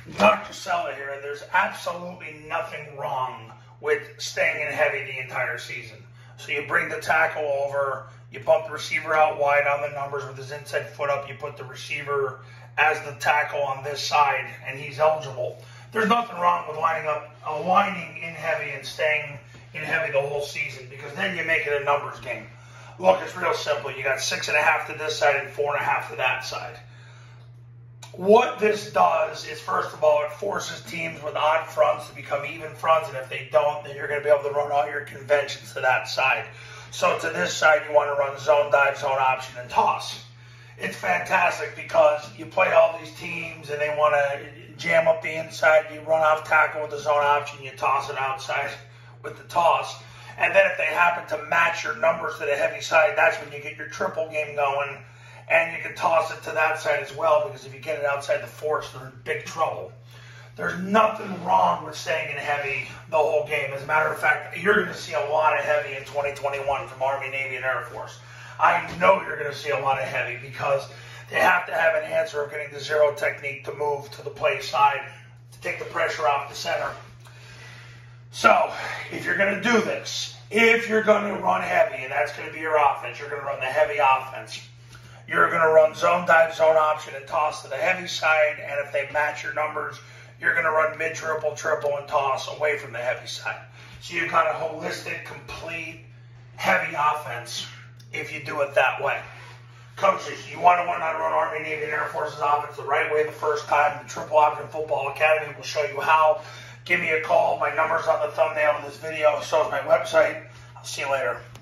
Dr. Sella here, and there's absolutely nothing wrong with staying in heavy the entire season. So you bring the tackle over, you bump the receiver out wide on the numbers with his inside foot up, you put the receiver as the tackle on this side, and he's eligible. There's nothing wrong with aligning in heavy and staying in heavy the whole season, because then you make it a numbers game. Look, it's real simple. You got 6.5 to this side and 4.5 to that side. What this does is, first of all, it forces teams with odd fronts to become even fronts, and if they don't, then you're going to be able to run all your conventions to that side. So to this side, you want to run zone dive, zone option, and toss. It's fantastic because you play all these teams, and they want to jam up the inside. You run off tackle with the zone option, you toss it outside with the toss. And then if they happen to match your numbers to the heavy side, that's when you get your triple game going. And you can toss it to that side as well, because if you get it outside the force, they're in big trouble. There's nothing wrong with staying in heavy the whole game. As a matter of fact, you're going to see a lot of heavy in 2021 from Army, Navy, and Air Force. I know you're going to see a lot of heavy because they have to have an answer of getting the zero technique to move to the play side to take the pressure off the center. So, if you're going to do this, if you're going to run heavy, and that's going to be your offense, you're going to run the heavy offense. You're going to run zone dive, zone option, and toss to the heavy side. And if they match your numbers, you're going to run mid, triple, and toss away from the heavy side. So you've got a holistic, complete, heavy offense if you do it that way. Coaches, you want to learn how to run Army, Navy, and Air Force's offense the right way the first time. The Triple Option Football Academy will show you how. Give me a call. My number's on the thumbnail of this video. So is my website. I'll see you later.